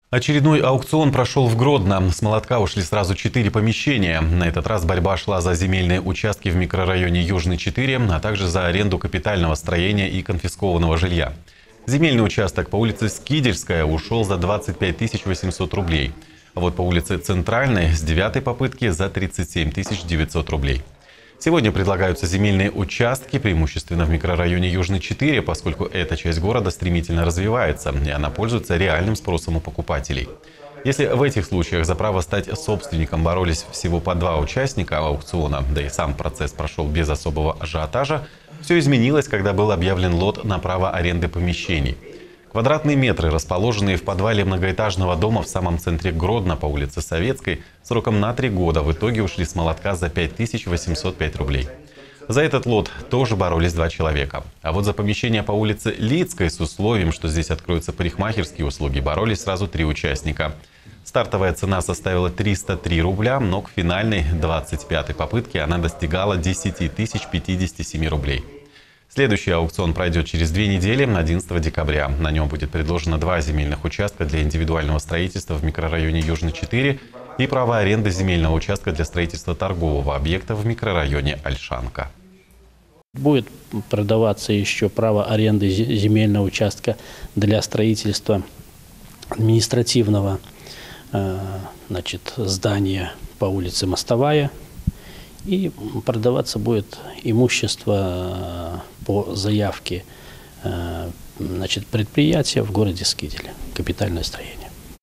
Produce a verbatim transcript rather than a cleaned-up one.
Очередной аукцион прошел в Гродно. С молотка ушли сразу четыре помещения. На этот раз борьба шла за земельные участки в микрорайоне Южный четыре, а также за аренду капитального строения и конфискованного жилья. Земельный участок по улице Скидельская ушел за двадцать пять тысяч восемьсот рублей. А вот по улице Центральной с девятой попытки за тридцать семь тысяч девятьсот рублей. Сегодня предлагаются земельные участки, преимущественно в микрорайоне Южный четыре, поскольку эта часть города стремительно развивается, и она пользуется реальным спросом у покупателей. Если в этих случаях за право стать собственником боролись всего по два участника аукциона, да и сам процесс прошел без особого ажиотажа, все изменилось, когда был объявлен лот на право аренды помещений. Квадратные метры, расположенные в подвале многоэтажного дома в самом центре Гродно по улице Советской, сроком на три года в итоге ушли с молотка за пять тысяч восемьсот пять рублей. За этот лот тоже боролись два человека. А вот за помещение по улице Лицкой с условием, что здесь откроются парикмахерские услуги, боролись сразу три участника. Стартовая цена составила триста три рубля, но к финальной двадцать пятой попытке она достигала десяти тысяч пятидесяти семи рублей. Следующий аукцион пройдет через две недели, одиннадцатого декабря. На нем будет предложено два земельных участка для индивидуального строительства в микрорайоне Южный четыре и право аренды земельного участка для строительства торгового объекта в микрорайоне Ольшанка. Будет продаваться еще право аренды земельного участка для строительства административного значит, здания по улице Мостовая. И продаваться будет имущество по заявке значит, предприятия в городе Скиделе, капитальное строение.